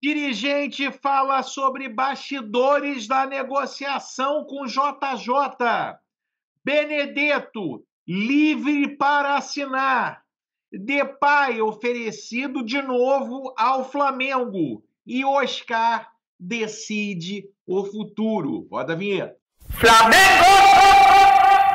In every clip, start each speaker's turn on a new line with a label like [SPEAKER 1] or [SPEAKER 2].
[SPEAKER 1] Dirigente fala sobre bastidores da negociação com JJ. Benedetto, livre para assinar. Depay oferecido de novo ao Flamengo. E Oscar decide o futuro. Roda a vinheta.
[SPEAKER 2] Flamengo!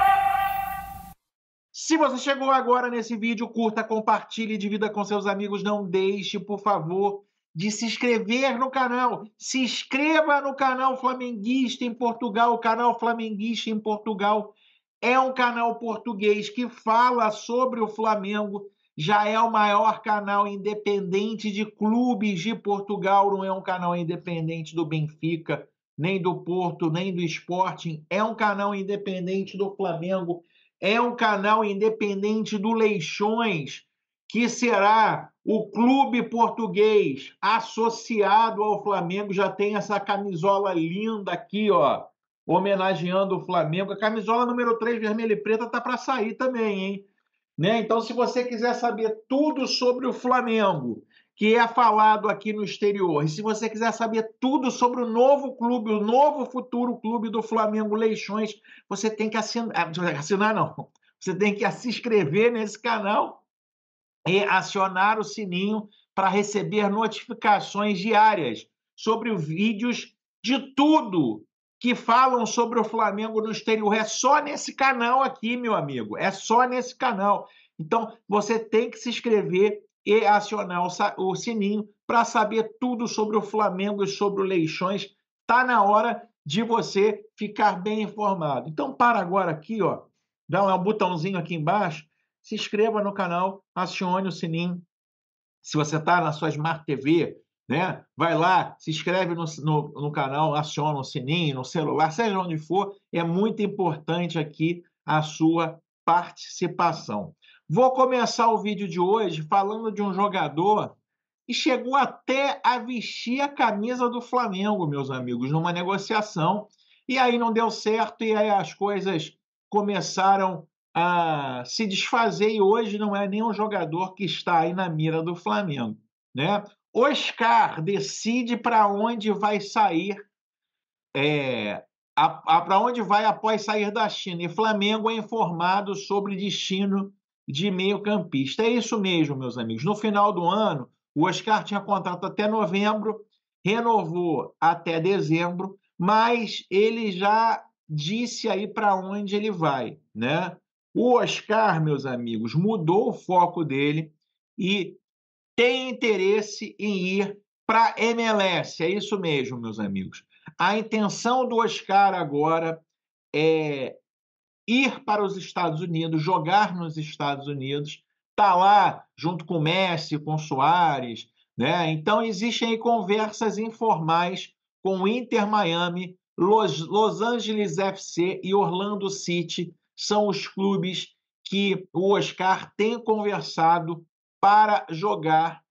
[SPEAKER 1] Se você chegou agora nesse vídeo, curta, compartilhe, divida com seus amigos. Não deixe, por favor, de se inscrever no canal. Se inscreva no canal Flamenguista em Portugal. O canal Flamenguista em Portugal é um canal português que fala sobre o Flamengo. Já é o maior canal independente de clubes de Portugal. Não é um canal independente do Benfica, nem do Porto, nem do Sporting. É um canal independente do Flamengo. É um canal independente do Leixões, que será o clube português associado ao Flamengo. Já tem essa camisola linda aqui, ó, homenageando o Flamengo. A camisola número 3, vermelha e preta, tá para sair também, hein? Né? Então, se você quiser saber tudo sobre o Flamengo, que é falado aqui no exterior, e se você quiser saber tudo sobre o novo clube, o novo futuro clube do Flamengo, Leixões, você tem que assinar não, você tem que se inscrever nesse canal e acionar o sininho para receber notificações diárias sobre os vídeos de tudo que falam sobre o Flamengo no exterior. É só nesse canal aqui, meu amigo. É só nesse canal. Então, você tem que se inscrever e acionar o sininho para saber tudo sobre o Flamengo e sobre o Leixões. Está na hora de você ficar bem informado. Então, para agora aqui, ó, dá um botãozinho aqui embaixo, se inscreva no canal, acione o sininho. Se você está na sua Smart TV, né? Vai lá, se inscreve no canal, aciona o sininho, no celular, seja onde for. É muito importante aqui a sua participação. Vou começar o vídeo de hoje falando de um jogador que chegou até a vestir a camisa do Flamengo, meus amigos, numa negociação, e aí não deu certo, e aí as coisas começaram a se desfazer, e hoje não é nem um jogador que está aí na mira do Flamengo, né? Oscar decide para onde vai sair, para onde vai após sair da China, e Flamengo é informado sobre destino de meio-campista. É isso mesmo, meus amigos. No final do ano, o Oscar tinha contrato até novembro, renovou até dezembro, mas ele já disse aí para onde ele vai, né? O Oscar, meus amigos, mudou o foco dele e tem interesse em ir para a MLS. É isso mesmo, meus amigos. A intenção do Oscar agora é ir para os Estados Unidos, jogar nos Estados Unidos, tá lá junto com o Messi, com o Suárez, né? Então existem aí conversas informais com o Inter Miami, Los Angeles FC e Orlando City. São os clubes que o Oscar tem conversado para jogar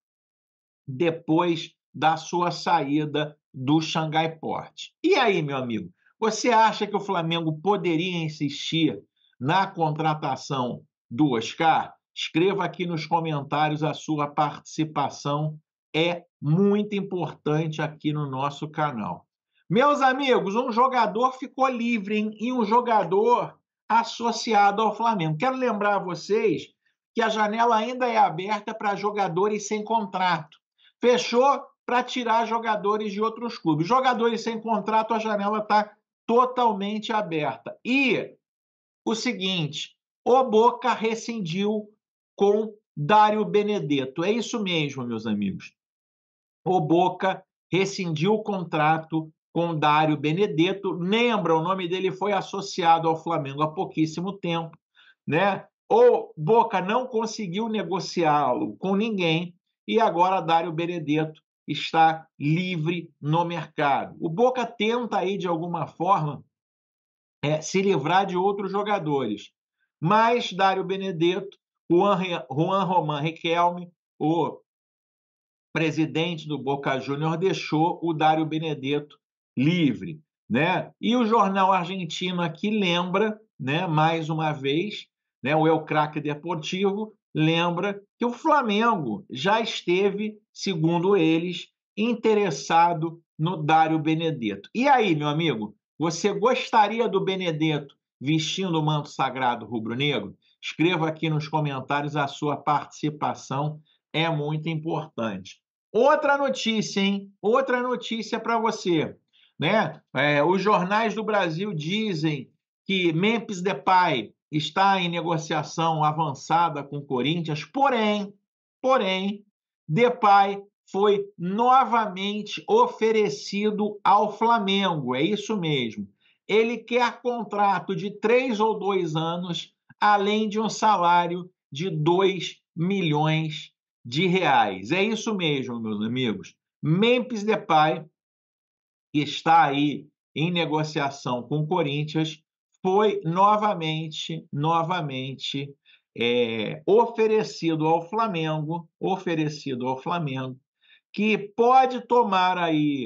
[SPEAKER 1] depois da sua saída do Xangai Port. E aí, meu amigo, você acha que o Flamengo poderia insistir na contratação do Oscar? Escreva aqui nos comentários a sua participação. É muito importante aqui no nosso canal. Meus amigos, um jogador ficou livre, hein? E um jogador associado ao Flamengo. Quero lembrar a vocês que a janela ainda é aberta para jogadores sem contrato. Fechou para tirar jogadores de outros clubes. Jogadores sem contrato, a janela está totalmente aberta. E o seguinte, o Boca rescindiu com Dário Benedetto. É isso mesmo, meus amigos. O Boca rescindiu o contrato com Dário Benedetto. Lembra, o nome dele foi associado ao Flamengo há pouquíssimo tempo, né? O Boca não conseguiu negociá-lo com ninguém e agora Dário Benedetto está livre no mercado. O Boca tenta aí, de alguma forma, se livrar de outros jogadores, mas Dário Benedetto, Juan Román Riquelme, o presidente do Boca Juniors, deixou o Dário Benedetto livre, né? E o jornal argentino aqui lembra, né, mais uma vez, né, o El Craque Deportivo lembra que o Flamengo já esteve, segundo eles, interessado no Dário Benedetto. E aí, meu amigo, você gostaria do Benedetto vestindo o manto sagrado rubro-negro? Escreva aqui nos comentários, a sua participação é muito importante. Outra notícia, hein? Outra notícia para você, né? Os jornais do Brasil dizem que Memphis Depay está em negociação avançada com o Corinthians, porém, Depay foi novamente oferecido ao Flamengo, é isso mesmo. Ele quer contrato de 3 ou 2 anos, além de um salário de 2 milhões de reais. É isso mesmo, meus amigos. Memphis Depay, que está aí em negociação com o Corinthians, foi novamente oferecido ao Flamengo, que pode tomar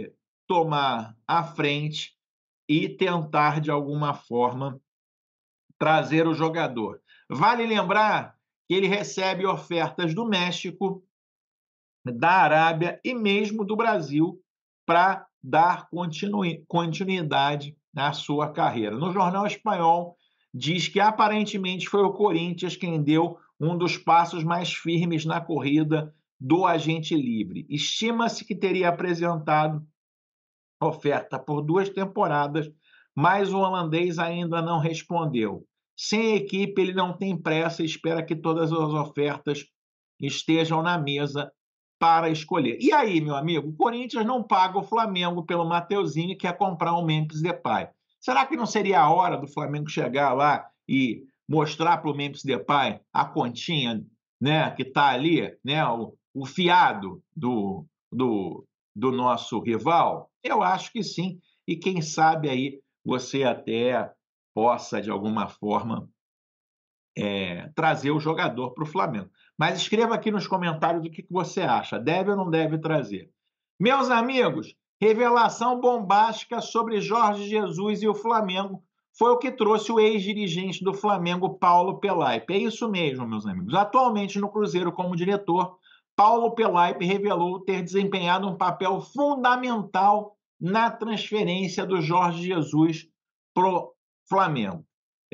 [SPEAKER 1] a frente e tentar de alguma forma trazer o jogador. Vale lembrar que ele recebe ofertas do México, da Arábia e mesmo do Brasil para dar continuidade na sua carreira. No jornal espanhol diz que aparentemente foi o Corinthians quem deu um dos passos mais firmes na corrida do agente livre. Estima-se que teria apresentado oferta por 2 temporadas, mas o holandês ainda não respondeu. Sem equipe, ele não tem pressa e espera que todas as ofertas estejam na mesa para escolher. E aí, meu amigo, o Corinthians não paga o Flamengo pelo Mateuzinho e quer comprar um Memphis Depay. Será que não seria a hora do Flamengo chegar lá e mostrar para o Memphis Depay a continha, né, que está ali, né, o fiado do nosso rival? Eu acho que sim. E quem sabe aí você até possa, de alguma forma, trazer o jogador para o Flamengo. Mas escreva aqui nos comentários o que você acha. Deve ou não deve trazer? Meus amigos, revelação bombástica sobre Jorge Jesus e o Flamengo foi o que trouxe o ex-dirigente do Flamengo, Paulo Pelaipe. É isso mesmo, meus amigos. Atualmente no Cruzeiro como diretor, Paulo Pelaipe revelou ter desempenhado um papel fundamental na transferência do Jorge Jesus para o Flamengo.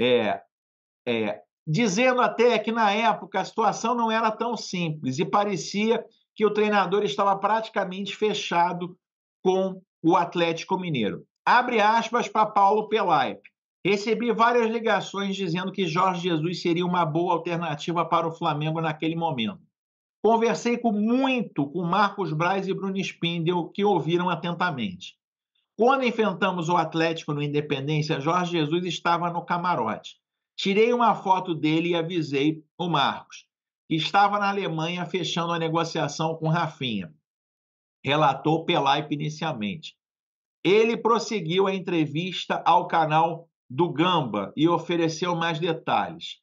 [SPEAKER 1] Dizendo até que, na época, a situação não era tão simples e parecia que o treinador estava praticamente fechado com o Atlético Mineiro. Abre aspas para Paulo Pelaipe. Recebi várias ligações dizendo que Jorge Jesus seria uma boa alternativa para o Flamengo naquele momento. Conversei com Marcos Braz e Bruno Spindel, que ouviram atentamente. Quando enfrentamos o Atlético no Independência, Jorge Jesus estava no camarote. Tirei uma foto dele e avisei o Marcos, que estava na Alemanha fechando a negociação com Rafinha. Relatou Pelaipe inicialmente. Ele prosseguiu a entrevista ao canal do Gamba e ofereceu mais detalhes.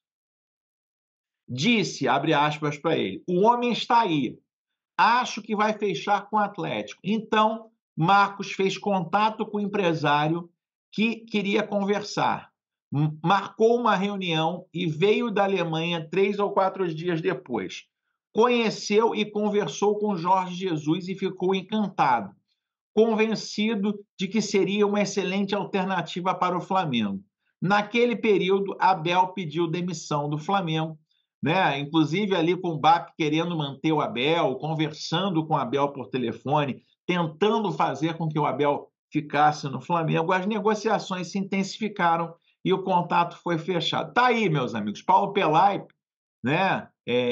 [SPEAKER 1] Disse, abre aspas para ele, o homem está aí. Acho que vai fechar com o Atlético. Então, Marcos fez contato com o empresário que queria conversar. Marcou uma reunião e veio da Alemanha 3 ou 4 dias depois. Conheceu e conversou com Jorge Jesus e ficou encantado, convencido de que seria uma excelente alternativa para o Flamengo. Naquele período, Abel pediu demissão do Flamengo, né? Inclusive ali com o BAP querendo manter o Abel, conversando com o Abel por telefone, tentando fazer com que o Abel ficasse no Flamengo. As negociações se intensificaram e o contato foi fechado. Tá aí, meus amigos, Paulo Pelaipe, né,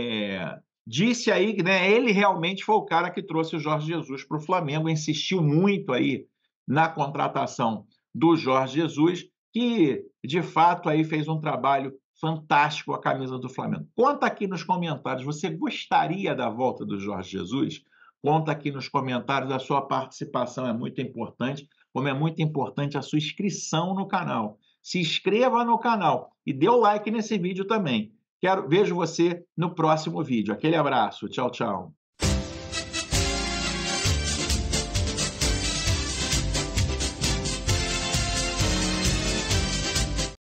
[SPEAKER 1] disse aí que, né, ele realmente foi o cara que trouxe o Jorge Jesus para o Flamengo, insistiu muito aí na contratação do Jorge Jesus, que, de fato, aí fez um trabalho fantástico com a camisa do Flamengo. Conta aqui nos comentários, você gostaria da volta do Jorge Jesus? Conta aqui nos comentários, a sua participação é muito importante, como é muito importante a sua inscrição no canal. Se inscreva no canal e dê o like nesse vídeo também. Vejo você no próximo vídeo. Aquele abraço. Tchau, tchau.